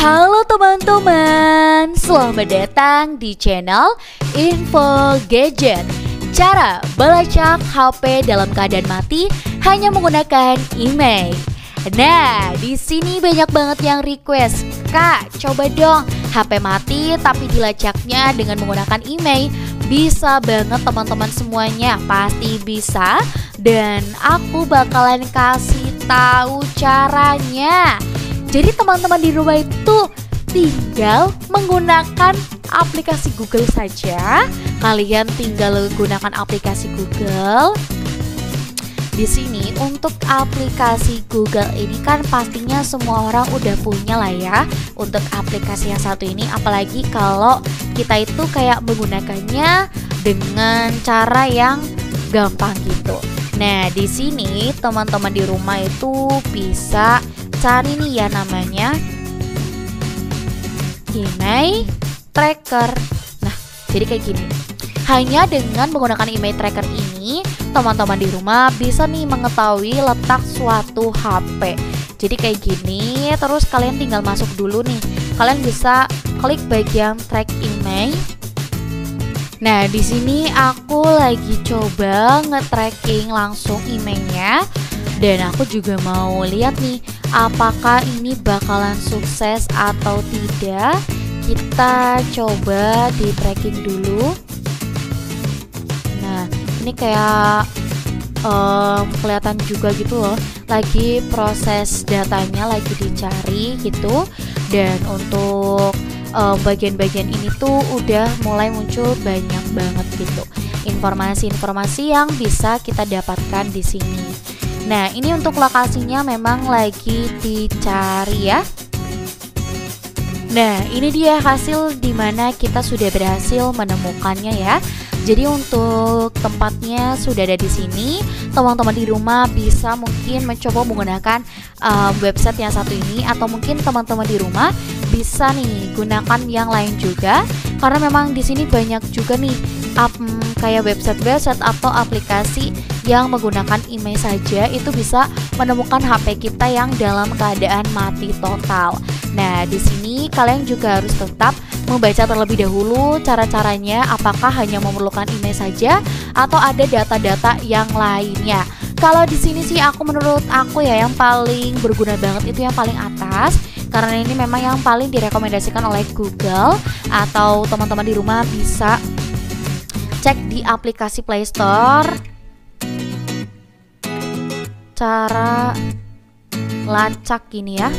Halo teman-teman, selamat datang di channel Info Gadget. Cara melacak HP dalam keadaan mati hanya menggunakan email. Nah, di sini banyak banget yang request, Kak, coba dong HP mati tapi dilacaknya dengan menggunakan email. Bisa banget teman-teman semuanya, pasti bisa. Dan aku bakalan kasih tahu caranya. Jadi teman-teman di rumah itu tinggal menggunakan aplikasi Google saja. Kalian tinggal gunakan aplikasi Google. Di sini untuk aplikasi Google ini kan pastinya semua orang udah punya lah ya. Untuk aplikasi yang satu ini, apalagi kalau kita itu kayak menggunakannya dengan cara yang gampang gitu. Nah, di sini teman-teman di rumah itu bisa cari nih ya namanya email tracker. Nah, jadi kayak gini. Hanya dengan menggunakan email tracker ini, teman-teman di rumah bisa nih mengetahui letak suatu HP. Jadi kayak gini, terus kalian tinggal masuk dulu nih. Kalian bisa klik bagian track email. Nah, di sini aku lagi coba nge-tracking langsung emailnya. Dan aku juga mau lihat nih, apakah ini bakalan sukses atau tidak. Kita coba di tracking dulu. Nah, ini kayak kelihatan juga gitu loh, lagi proses datanya lagi dicari gitu. Dan untuk bagian-bagian ini tuh udah mulai muncul banyak banget gitu informasi-informasi yang bisa kita dapatkan di sini. Nah, ini untuk lokasinya memang lagi dicari ya. Nah, ini dia hasil dimana kita sudah berhasil menemukannya ya. Jadi untuk tempatnya sudah ada di sini. Teman-teman di rumah bisa mungkin mencoba menggunakan website yang satu ini, atau mungkin teman-teman di rumah bisa nih gunakan yang lain juga. Karena memang di sini banyak juga nih kayak website atau aplikasi yang menggunakan email saja itu bisa menemukan HP kita yang dalam keadaan mati total. Nah, di sini kalian juga harus tetap membaca terlebih dahulu cara-caranya, apakah hanya memerlukan email saja atau ada data-data yang lainnya. Kalau di sini sih menurut aku ya yang paling berguna banget itu yang paling atas, karena ini memang yang paling direkomendasikan oleh Google. Atau teman-teman di rumah bisa cek di aplikasi Play Store cara lacak gini ya.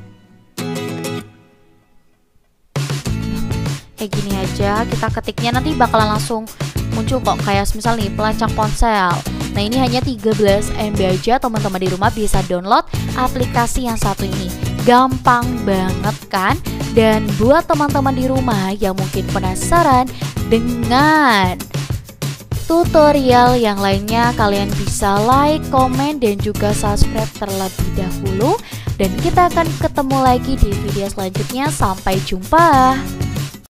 Kayak gini aja kita ketiknya, nanti bakalan langsung muncul kok, kayak misal nih pelacak ponsel. Nah, ini hanya 13 MB aja, teman-teman di rumah bisa download aplikasi yang satu ini. Gampang banget kan? Dan buat teman-teman di rumah yang mungkin penasaran dengan tutorial yang lainnya, kalian bisa like, komen, dan juga subscribe terlebih dahulu. Dan kita akan ketemu lagi di video selanjutnya. Sampai jumpa.